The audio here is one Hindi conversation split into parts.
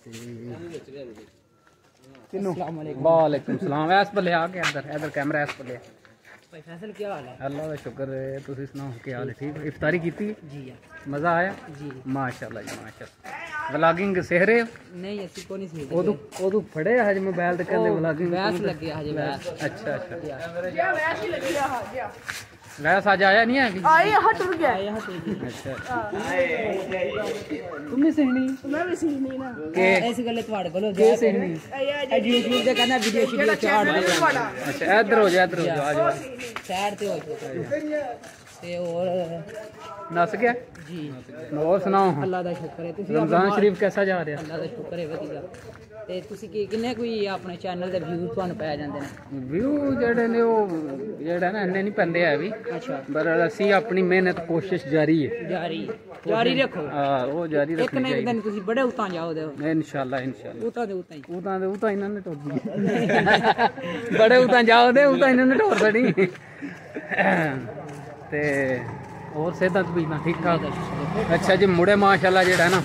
वालेकुम सलाम। ऐस पले आ के इधर कैमरा ऐस पले। भाई फैसल क्या हाल है? अल्लाह का शुक्र है, तुसी सुनाओ क्या हाल है? ठीक है। इफ्तारी की थी जी मज़ा आया जी माशाल्लाह जी माशाल्लाह। व्लॉगिंग सेह रहे हो? नहीं ऐसी को नहीं सही ओदू फड़े हज मोबाइल ते कहंदे व्लॉगिंग वैस लगे हजे वैस। अच्छा अच्छा वैस ही लगी हां वैस आज आया नहीं है अभी? आए हट रुक गया आए हट। अच्छा तुम भी सहनी? मैं भी सीनी ना के ऐसी गल्ले तुम्हारे कोलो के सहनी? यूट्यूब ते कहना वीडियो शीडियो चाड़ दे। अच्छा इधर हो जा आ जाओ साइड ते हो ते और नस गया जी। और सुनाओ अल्लाह दा शुक्र है। तुसी रमजान शरीफ कैसा जा रहा? अल्लाह दा शुक्र है वधिया। ते तुसी किन्ने कोई अपने चैनल दे व्यू ਤੁਹਾਨੂੰ ਪੈ ਜਾਂਦੇ ਨੇ? व्यू ਜਿਹੜੇ ਨੇ ਉਹ ਜਿਹੜਾ ਨਾ ਇੰਨੇ ਨਹੀਂ ਪੈਂਦੇ ਹੈ ਵੀ। ਅੱਛਾ ਪਰ ਅਸੀਂ ਆਪਣੀ ਮਿਹਨਤ ਕੋਸ਼ਿਸ਼ ਜਾਰੀ ਹੈ। ਜਾਰੀ ਰੱਖੋ। ਹਾਂ ਉਹ ਜਾਰੀ ਇੱਕ ਰੱਖਣੀ ਨਾ ਇੱਕ ਚਾਹੀਦੀ ਦਿਨ ਤੁਸੀਂ ਬੜੇ ਉਤਾਂ ਜਾਓਗੇ। इंशाल्लाह इंशाल्लाह। ਉਤਾਂ ਦੇ ਉਤਾਂ ਹੀ उता इन्होंने टोर दी बड़े उता जाओ दे उता इन्होंने टोर देनी ते और सेहत भी ना ठीक ठाक। अच्छा जी मुड़े माशाल्लाह जेड़ा है ना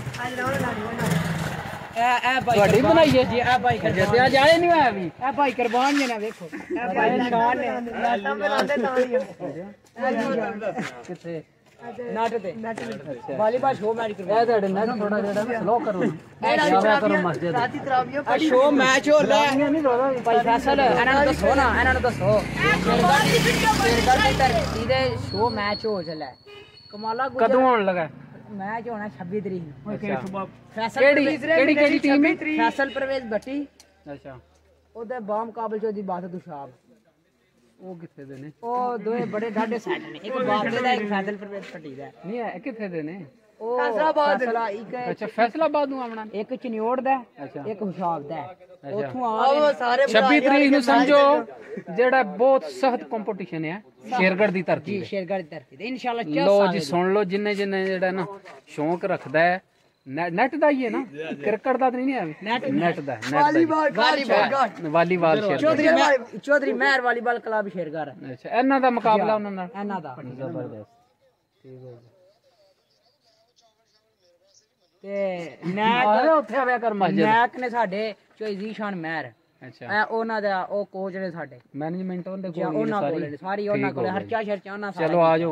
ਤੁਹਾਡੀ ਬਣਾਈ ਹੈ ਜੀ। ਇਹ ਭਾਈ ਕਰਬਾਨ ਅੱਜ ਆਏ ਨਹੀਂ ਹੋਇਆ ਵੀ। ਇਹ ਭਾਈ ਕੁਰਬਾਨ ਜੀ ਨਾ ਵੇਖੋ ਇਹ ਭਾਈ ਨਿਸ਼ਾਨ ਨੇ ਲਾਟਾਂ ਬਣਾਉਂਦੇ ਤਾਂ ਹੀ ਕਿੱਥੇ ਨਟ ਤੇ ਵਾਲੀਬਾਲ ਸ਼ੋ ਮੈਚ ਕਰਵਾ। ਇਹ ਤੁਹਾਡੇ ਨਾਲ ਥੋੜਾ ਜਿਹੜਾ ਸਲੋ ਕਰੋ ਸ਼ਾਮਾ ਕਰੋ ਮਸਜਿਦ ਰਾਤੀ ਤਰਾਵੀਆਂ ਆ ਸ਼ੋ ਮੈਚ ਹੋ ਰਿਹਾ ਹੈ ਭਾਈ ਫੈਸਲ ਇਹਨਾਂ ਨੂੰ ਦੱਸੋ ਨਾ ਇਹਨਾਂ ਨੂੰ ਦੱਸੋ ਸ਼ੇਰਗੜ੍ਹ ਦੀ ਧਰਤੀ ਦੇ ਸ਼ੋ ਮੈਚ ਹੋ ਚੱਲਾ ਕਮਾਲਾ ਕਦੋਂ ਆਉਣ ਲੱਗਾ मैच होना 26 तरीक ਨੂੰ। ਫੈਸਲ ਕਿਹੜੀ ਟੀਮ ਹੈ? ਫੈਸਲ ਪ੍ਰਵੇਸ਼ ਭੱਟੀ ਅੱਛਾ ਉਹਦੇ ਬਾਮ ਕਾਬਲ ਚੋ ਦੀ ਬਾਤ ਦੁਸ਼ਾਬ। ਉਹ ਕਿੱਥੇ ਦੇ ਨੇ? ਉਹ ਦੋਵੇਂ ਬੜੇ ਡਾਢੇ ਸੈਟ ਨੇ। ਇੱਕ ਬਾਬੇ ਦਾ ਇੱਕ ਫੈਸਲ ਪ੍ਰਵੇਸ਼ ਭੱਟੀ ਦਾ। ਨਹੀਂ ਹੈ ਕਿੱਥੇ ਦੇ ਨੇ? ਉਹ ਫੈਸਲਾ ਇੱਕ ਅੱਛਾ ਫੈਸਲਾਬਾਦ ਨੂੰ ਆਉਣਾ। ਇੱਕ ਚਨਿਓੜ ਦਾ ਅੱਛਾ ਇੱਕ ਹੁਸ਼ਾਬ ਦਾ। ਉੱਥੋਂ ਆ 26 ਤਰੀਕ ਨੂੰ ਸਮਝੋ ਜਿਹੜਾ ਬਹੁਤ ਸਖਤ ਕੰਪੀਟੀਸ਼ਨ ਹੈ ਸ਼ੇਰਗੜ੍ਹ ਦੀ ਧਰਤੀ ਜੀ ਸ਼ੇਰਗੜ੍ਹ ਦੀ ਧਰਤੀ ਤੇ ਇਨਸ਼ਾਅੱਲਾ ਲੋ ਜੀ ਸੁਣ ਲੋ ਜਿੰਨੇ ਜਿਹੜਾ ਨਾ ਸ਼ੌਂਕ ਰੱਖਦਾ ਹੈ ਨੈਟ ਦਾ ਹੀ ਹੈ ਨਾ ਕ੍ਰਿਕਟ ਦਾ ਨਹੀਂ ਹੈ ਨੈਟ ਦਾ volleyball Chaudhary Mehar volleyball club Shergarh. ਅੱਛਾ ਇਹਨਾਂ ਦਾ ਮੁਕਾਬਲਾ ਉਹਨਾਂ ਨਾਲ ਇਹਨਾਂ ਦਾ ਜ਼ਬਰਦਸਤ ਠੀਕ ਹੈ ਤੇ ਨੈਕ ਉੱਥੇ ਆਵਿਆ ਕਰ ਮਸਜਿਦ ਨੈਕ ਨੇ ਸਾਡੇ ਜ਼ੀਸ਼ਾਨ ਮਹਿਰ। ਅੱਛਾ ਉਹਨਾਂ ਦਾ ਉਹ ਕੋਚ ਨੇ ਸਾਡੇ ਮੈਨੇਜਮੈਂਟ ਉਹਦੇ ਕੋਲ ਉਹਨਾਂ ਕੋਲ ਸਾਰੀ ਉਹਨਾਂ ਕੋਲ ਹਰਚਾ ਸ਼ਰਚਾ ਉਹਨਾਂ ਸਾਰਾ। ਚਲੋ ਆ ਜਾਓ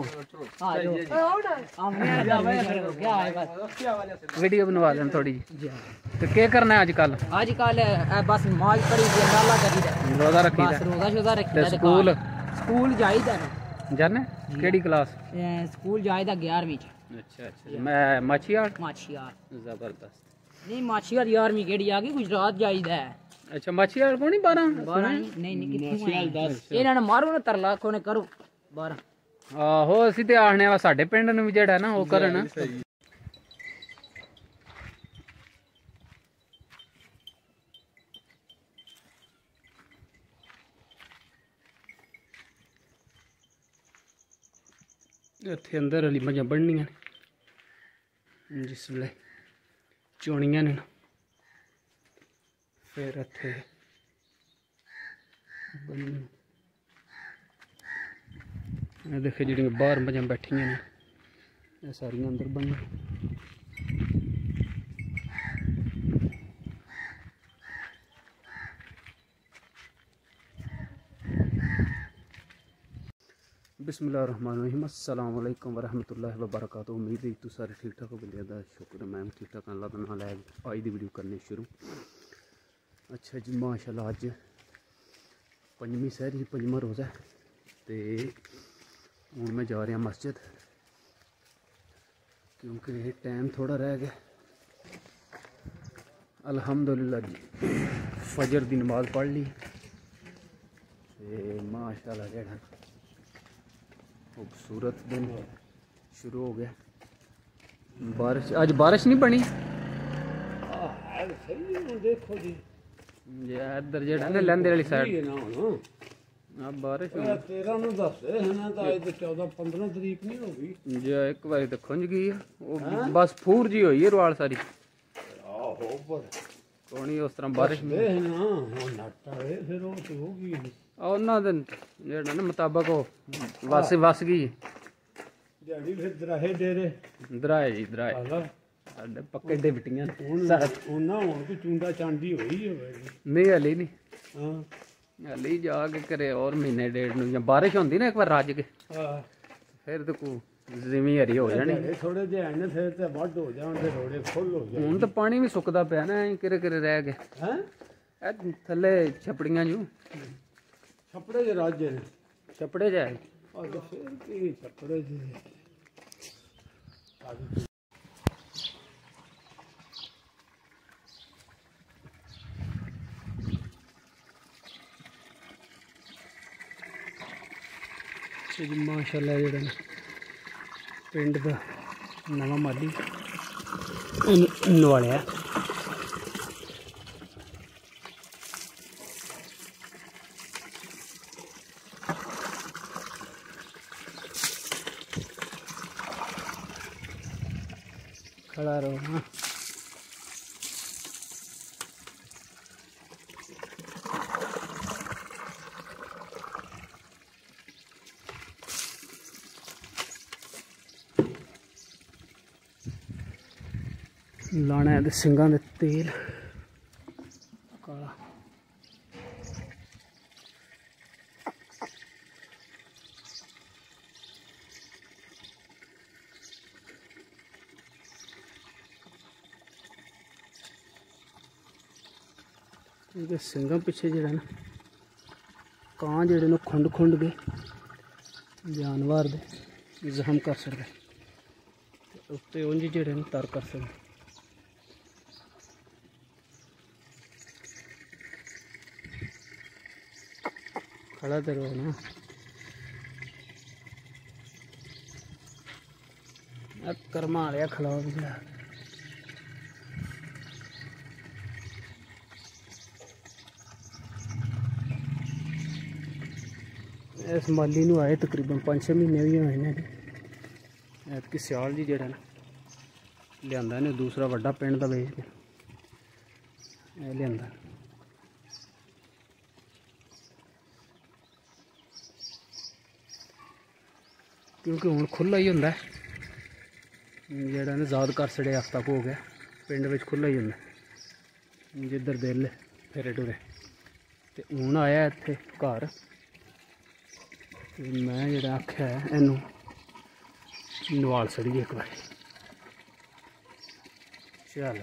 वीडियो बनवा लें थोड़ी जी। तो क्या करना है आजकल? आजकल बस नमाज पढ़ी दी अल्लाह करी दा रोजा रखी दा रोजा शोजा रखी दा स्कूल जाईदा जाने केड़ी क्लास? स्कूल जाईदा 11वीं च। अच्छा अच्छा मैं माछीयार जबरदस्त नहीं माछीयार 11वीं केड़ी आ गई गुजरात जाईदा है। अच्छा माछीयार को नहीं 12 नहीं कित्थों 10 ਇਹਨਾਂ ਨੇ ਮਾਰੋ ਨਾ ਤਰਲਾ ਕੋਨੇ ਕਰੋ 12 ਆਹੋ ਅਸੀਂ ਤੇ ਆਖਣੇ ਵਾ ਸਾਡੇ ਪਿੰਡ ਨੂੰ ਵੀ ਜਿਹੜਾ ਨਾ ਉਹ ਕਰਨ। ਇੱਥੇ ਅੰਦਰ ਵਾਲੀ ਮੱਝਾਂ ਬੰਨਣੀਆਂ ਨੇ ਜਿਸ ਵੇਲੇ ਚੋਣੀਆਂ ਨੇ ਫਿਰ ਇੱਥੇ ਇਹ ਦੇਖੇ ਜਿਹੜੀਆਂ ਬਾਹਰ ਮੱਝਾਂ ਬੈਠੀਆਂ ਨੇ ਇਹ ਸਾਰੀਆਂ ਅੰਦਰ ਬੰਨ੍ਹਣ। बिस्मिल्लाहिर्रहमानिर्रहीम अस्सलाम वालेकुम वरहमतुल्लाहि वबरकातुहू। उम्मीद है तुम सारे ठीक ठाक हो। बंदे दा शुक्र है मैं ठीक ठाक अल्लाह दा नाम लैके अज दी वीडियो करनी शुरू। अच्छा जी माशाल्लाह अज पंजवीं सहरी पंजवां रोज़ा तो हूँ मैं जा रहा मस्जिद क्योंकि टाइम थोड़ा रह गया। अल्हम्दुलिल्लाह जी फजर की नमाज पढ़ ली माशाल्लाह जेड़ा खूबसूरत दिन शुरू हो गया। बारिश अज बारिश नहीं बनी इधर जेड़ा ना लैंदे वाली साइड बारिश 13 ਨੂੰ ਦੱਸਦੇ ਹਨ ਤਾਂ ਅੱਜ 14 15 ਤਰੀਕ ਨਹੀਂ ਹੋ ਗਈ जी एक बार तो खुंज गई है बस फूर जी हुई है रवाल सारी ਆਹੋ ਪਰ कोनी उस तरह बारिश में ਇਹ ਨਾ ਹੁਣ ਨੱਟ ਆਏ ਫਿਰ ਉਹ ਤੇ ਹੋ ਗਈ ਉਹਨਾਂ ਦੇ ਜਿਹੜਾ ਨਾ ਮੁਤਾਬਕ ਉਹ ਵਸ ਗਈ ਦਿਹਾੜੀ ਫਿਰ ਦਰਾਹੇ ਡੇਰੇ ਦਰਾਏ ਜੀ ਦਰਾਏ ਆਲਾ ਸਾਡੇ ਪੱਕੇ ਡਿਬਟੀਆਂ ਉਹਨਾਂ ਹੁਣ ਕੋਈ ਚੁੰਡਾ ਚਾਂਦੀ ਹੋਈ ਹੋਵੇ। ਨਹੀਂ ਹਲੇ ਨਹੀਂ, ਹਾਂ ਹਲੇ ਜਾ ਕੇ ਕਰੇ ਔਰ ਮਹੀਨੇ ਡੇਢ ਨੂੰ ਜਾਂ ਬਾਰਿਸ਼ ਹੁੰਦੀ ਨਾ ਇੱਕ ਵਾਰ ਰੱਜ ਕੇ ਹਾਂ ਫਿਰ ਤੇ ਕੋ ਜ਼ਮੀਨ ਹਰੀ ਹੋ ਜਾਣੀ। ਥੋੜੇ ਜਿਹੇ ਹਨ ਫਿਰ ਤੇ ਵੱਢ ਹੋ ਜਾਣ ਤੇ ਰੋੜੇ ਫੁੱਲ ਹੋ ਜਾਣ। ਹੁਣ ਤਾਂ ਪਾਣੀ ਵੀ ਸੁੱਕਦਾ ਪਿਆ ਨਾ, ਕਿਰੇ ਕਿਰੇ ਰਹਿ ਗਏ ਹੈ ਇਹ ਥੱਲੇ ਛਪੜੀਆਂ ਜੂ ਛੱਪੜੇ ਦੇ ਰਾਜੇ ਨੇ ਛਪੜੇ ਜਾਏ। ਆ ਤੇ ਫਿਰ ਕੀ ਛੱਪੜੇ ਜੀ ਜੀ ਮਾਸ਼ਾਅੱਲਾ ਜਿਹੜਾ ਨਾ ਪਿੰਡ ਦਾ ਨਵਾਂ ਮਾਲੀ ਨਵਾਲਿਆ। खड़ा रहो। हाँ लाना है सिंगां दे तेल काला। सिंगां पिछे जड़ा ना कां जड़े ने खुंड खुंड के जानवर दे जख्म कर सकते, उत्ते उंज जड़े ने तर कर सकते। खड़ा तो रहो ना, कर्मा लिया खिलाओ भी जा। इस माली नूं आए तकरीबन 5-6 महीने भी होए ने। ऐतकी सियाल जी जेड़ा ना लियांदा ने दूसरा वड्डा पिंड दा बेच के लियांदा। क्योंकि हुण खुला ही हुंदा जेड़ा ने आजाद कर छड़े हफ्ता हो गया पिंड विच खुला ही हुंदा जिधर दिल फिरे टुरे। ते हुण आया इत्थे घर मैं जेड़ा आख्या है इनू नवाल छड़िए एक बार। चल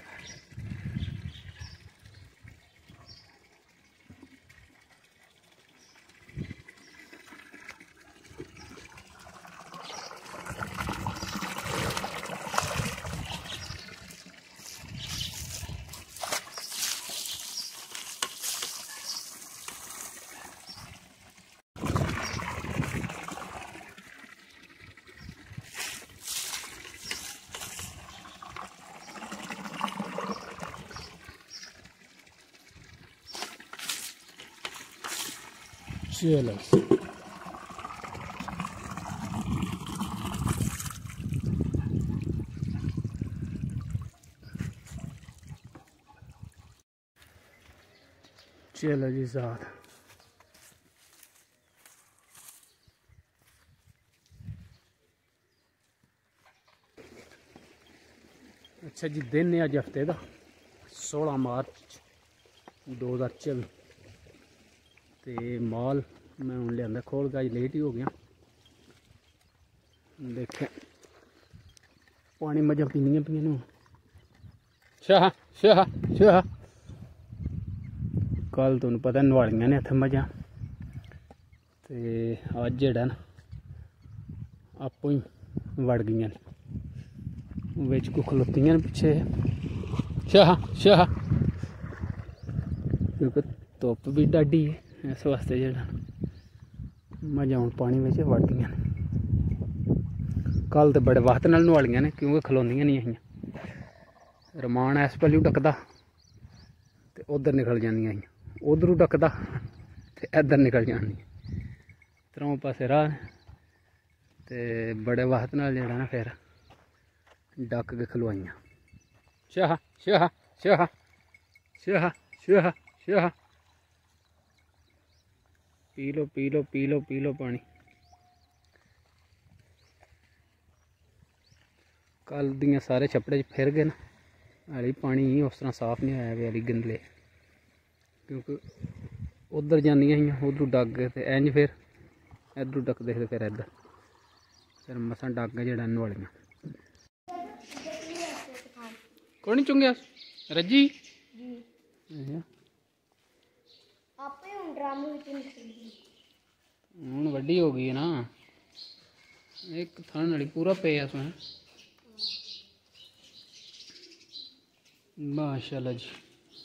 चलो चलो जी साथ अच्छा जी दिन है अज हफ्ते का 16 मार्च 2024 ते माल मैं हूँ लिया खोल के अज लेट ही हो गया। देखे पानी मजा पीनिया पिया शाह शाह शाह कल तुहानू पता नवालियां ने इत्थे मजा ते अज जेड़ा ना आपू ही वड़ गई बिच को खलोतियां पिछे शाह शाह क्योंकि धुप्प भी डाडी है इस वास्ते जेड़ा मजा हूँ पानी में वड़ गई। कल तो बड़े वक्त नाल नवालियां ने क्योंकि खलोंदियां नहीं आईयां। रमान इस पल्लू डकदा ते उधर निकल जांदियां आईयां, उधरों डकदा ते इधर निकल जांदियां। त्रों पासे राह ते बड़े वक्त नाल जेड़ा ना फिर डक के खलवाइयां। शाह शाह शाह शाह शाह शाह पी लो पी लो पी लो पी लो पानी। कल दियां सारे छपड़े फिर गए ना हाली पानी उस तरह साफ नहीं आया वे हाली गंदले, क्योंकि उधर जानियां हियां उधरों डग गए ते इंज फिर इधरों डकदे ते फिर इधर फिर मसां डग गए जेड़ा नवालियां। कौन नहीं चुंगया रजी हूँ वड्डी हो गई है ना, एक थन वाली पूरा पे उसमें। माशाल्लाह जी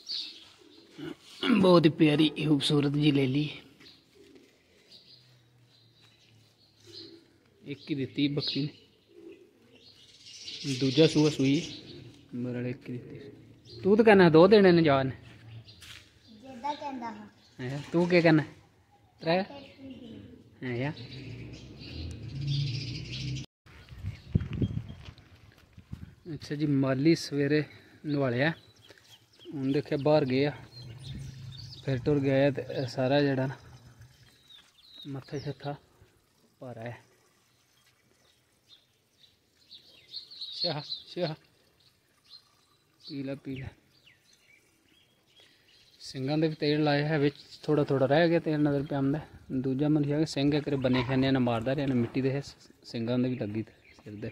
बहुत ही प्यारी खूबसूरत जी ले ली। एक ही दी बकरी ने, दूजा सूआ सूई मेरे एक ही दी। तू तो कहना दो देने ने जान, तू क्या कहना त्रै है या? अच्छा जी माली सवेरे नवालिया हूँ देखे बाहर गया फिर टुर गया तो सारा जड़ा ना मत्था शत्था भरा है। शाह शाह पीला पीला सिंगां दे भी तेल लाया है, बिच थोड़ा थोड़ा रह गया तेल नजर पे आंदा। दूजा मन है सिंह एक बने खाने ने मारदा रहा मिट्टी दे सिंगां दे भी लगी सिर दे।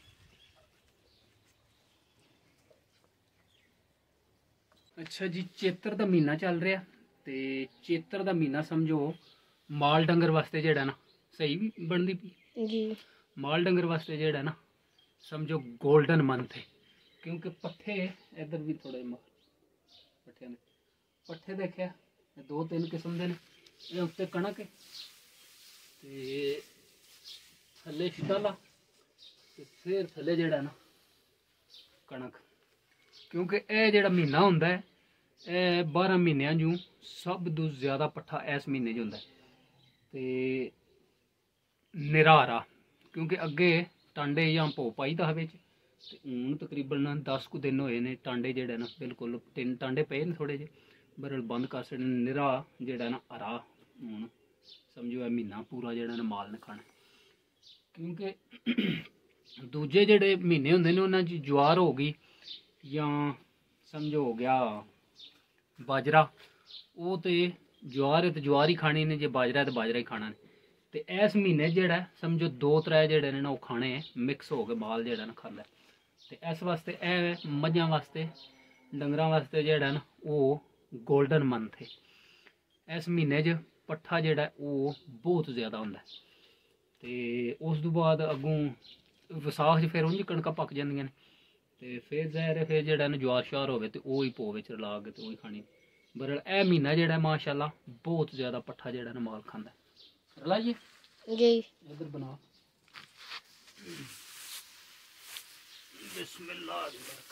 अच्छा जी चेतर का महीना चल रहा ते चेतर का महीना समझो माल डंगर वास्ते जेड़ा ना सही भी बनती जी। माल डंगर वास्ते जेड़ा ना समझो गोल्डन मंथ है, क्योंकि पट्ठे इधर भी थोड़े पट्ठे पट्ठे देखे दो तीन किस्म के ने, उत्ते कणक है ते थले शिटाला ते फिर थले जेड़ा ना कणक, क्योंकि यह जेड़ा महीना होंदा है यह 12 महीनों जूं सब तो ज़्यादा पट्ठा इस महीने च होंदा है ते निरारा, क्योंकि अगे टांडे या भो पाई दा बिच ते हूँ तकरीबन 10 कुछ दिन होए ने टांडे जेड़ा ना बिल्कुल 3 टांडे पे ने थोड़े जे बरल बंद कर छड़े निरा जेड़ा ना हरा हूँ समझो यह महीना पूरा जेड़ा ना माल ने खाना, क्योंकि दूजे जेड़े महीने होंदे ने उन्हां च ज्वार हो गई या समझो हो गया बाजरा, वो तो ज्वार है तो ज्वार ही खानी ने, जे बाजरा है तो बाजरा ही खाना ने। तो इस महीने जेड़ा समझो 2-3 जेड़े ने ना वो खाने मिक्स हो के माल जेड़ा ना खांदा, तो इस वास्ते ए मझां वास्ते डंगरां वास्ते जेड़ा ना वो गोल्डन मंथ है। इस महीने च पट्ठा जेड़ा वो बहुत ज़्यादा होंदा है ते उस तो बाद अगों विसाख च फिर उंज कणकां पक जांदियां ने ते फिर ज़ाहिर है फिर जेड़ा ना ज्वार श्वार होवे ते ओही भो विच रला के ते ओही खानी। बरल ए महीना जेड़ा माशाल्लाह बहुत ज़्यादा पट्ठा जेड़ा ना माल खांदा है। रलाइए जी इधर बना बिस्मिल्लाह।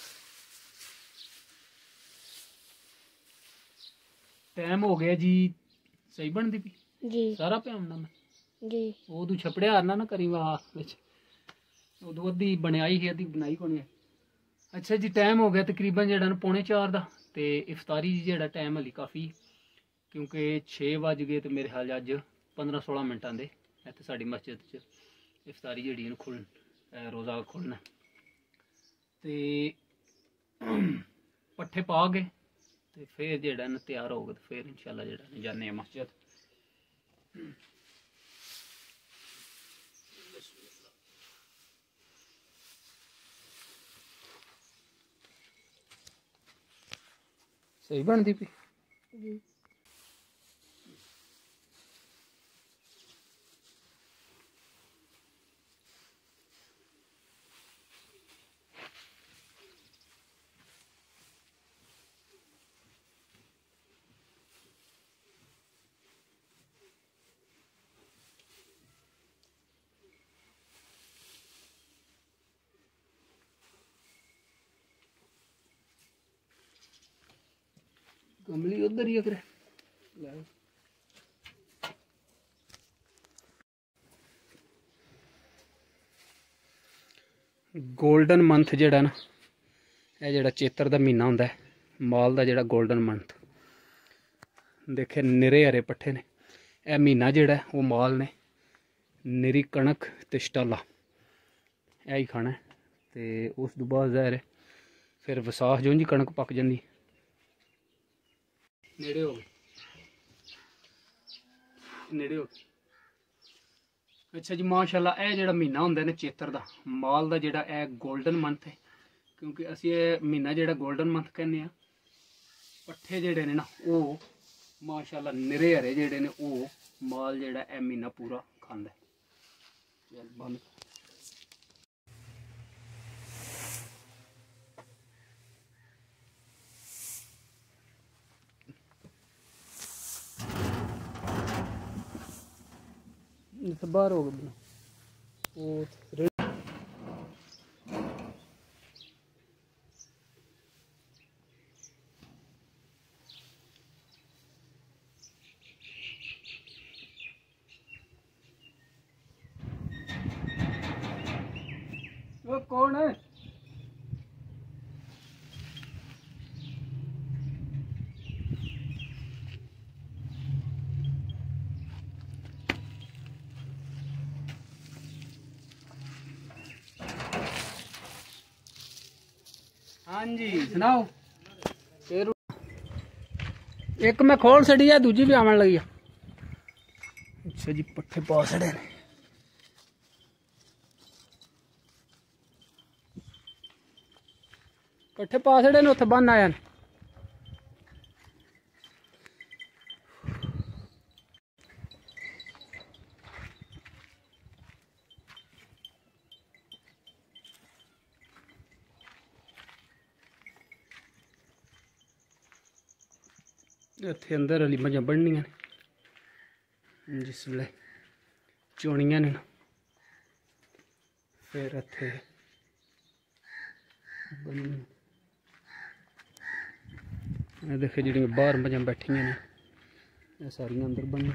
टाइम हो गया जी, सही बनती पी जी सारा प्यामना मैं जी वो तू छपड़े हारना ना करी वाह विच उदू अद्धी बनाई ही अद्धी बनाई कोनी है। अच्छा जी टाइम हो गया तकरीबन जेड़ा ना 3:45 दा ते इफ्तारी जेड़ा टाइम हली काफ़ी, क्योंकि 6 बज गए तो मेरे ख्याल अज 15-16 मिनटां दे इत्थे साडी मस्जिद च इफ्तारी जेड़ी है खुल रोज़ा खुलना ते पट्ठे पा गए तो फिर जेड़ा ना तैयार हो गए तो फिर इंशाल्लाह जेड़ा जाने मस्जिद। सही बनती पी जी। कमली उधर ही अगर गोल्डन मंथ जेड़ा ना यह जेड़ा चेतर का महीना होंदा है माल का जेड़ा गोल्डन मंथ देखे निरे हरे पट्ठे ने। यह महीना जेड़ा वो माल ने निरी कणक ते शटाला यही खाना है ते उस तो बाद ज़ाहिर है फिर विसाख जो जी कणक पक जाती नेड़े हो गए नेड़े हो गए। अच्छा जी माशाल्लाह यह जो महीना होंदा ना चेतर का माल का जोड़ा है गोल्डन मंथ है क्योंकि असी ये महीना जो गोल्डन मंथ कहने पट्ठे जोड़े ने ना वो माशाल्लाह निरे हरे जोड़े ने वो माल जोड़ा है महीना पूरा खांदा है। बंद बाहर हो गया वो कौन है? हाँ जी सुनाओ। फिर एक मैं खोल छड़ी है दूजी भी आवन लगी। अच्छा जी पट्ठे पा छड़े ने पट्ठे पा छड़े ने उत्थे बन आया ने। इत्थे अंदर हली मझां बननियां ने जिसलै चोनियां ने ना फिर इत्थे देखे जी बाहर मझां बैठियां ने ये सारियां अंदर बननियां।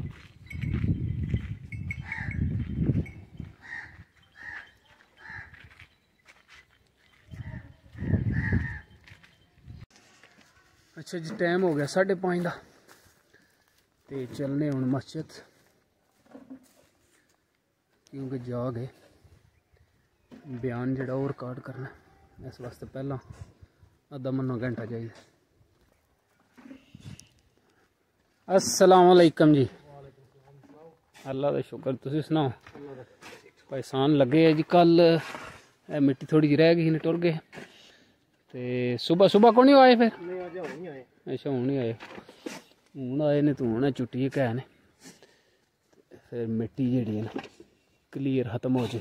अच्छा जी टाइम हो गया 5:30 का तो चलने हुण मस्जिद क्योंकि जा गए बयान जोड़ा वो रिकॉर्ड करना इस वास्ते पहला अद्धा मन्ना घंटा चाहिए। अस्सलाम वालेकुम जी। अल्लाह का शुक्र तुसीं सुनाओ। पहचान लगे है जी कल मिट्टी थोड़ी जी रह गई ने टुर गए तो सुबह सुबह को नहीं आए फिर? अच्छा हूँ नहीं आए हूँ आए ने तो हूँ छुट्टी कह ने फिर मिट्टी जी है ना क्लीयर खत्म हो जाए।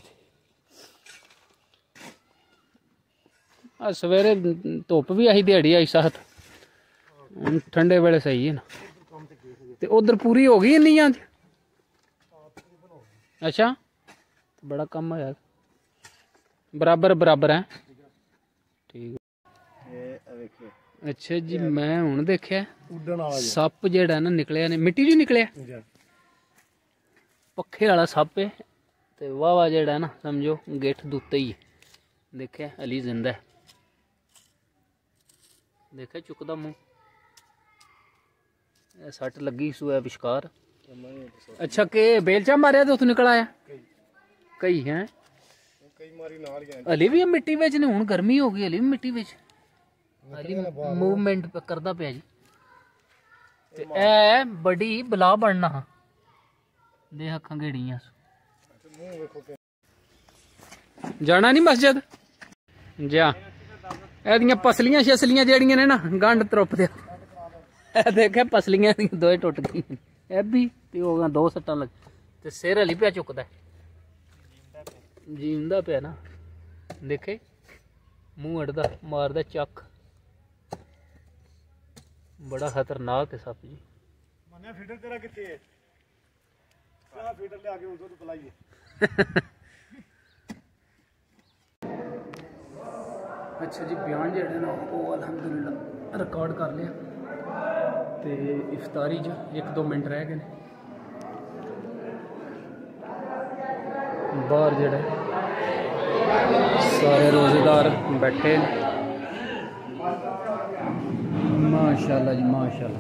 आज सवेरे धुप भी आई दिहाड़ी आई सख्त हूँ ठंडे वेले सही है ना तो उधर पूरी हो गई नहीं आती। अच्छा तो बड़ा कम है यार बराबर बराबर है ठीक। अच्छा जी मैं हूँ देखिया सप जेड़ा ना निकलिया ने मिट्टी जो निकलिया पखे वाला सप है तो वाह वाह जेड़ा ना समझो गिठ दुत्ते ही देखिया अली जिंदा है देखिया चुकदा मुँह सट लगी सूआ विशकार। अच्छा के बेलचा मारिया तो उतो निकल आया कई हैं अली भी मिट्टी बिच ने हुण गर्मी हो गई अली भी मिट्टी बिच मूवमेंट करदा पिया जी ते ए बड़ी बला बनना दे अखां गेड़ियां जाना नहीं मस्जिद जा एदियां पसलियां शसलियां जेड़ियां ने ना गंढ त्रुप दे देखे पसलियां दो टुट गई ए भी ते हो गया 2 सट्टां लग ते सिर हली पिया चुकदा जींदा पिया ना देखे मुंह अड़दा मारदा चक बड़ा खतरनाक है सप जी। मन्ने फीडर तेरा किथे है सारा फीडर ले आके उधर बुलाइए। अच्छा जी बयान जेड़े ना वो अल्हम्दुलिल्लाह रिकॉर्ड कर लिया ते इफ्तारी च 1-2 मिनट रह गए बाहर जेड़े सारे रोजेदार बैठे माशाल्लाह जी माशाल्लाह।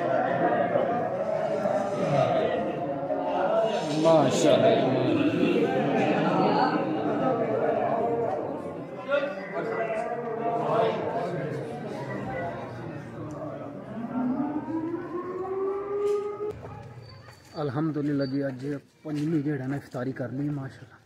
माशाल्लाह अल्हम्दुलिल्लाह जी अज पंजवीं जेड़ा ना इफ्तारी कर ली माशाल्लाह।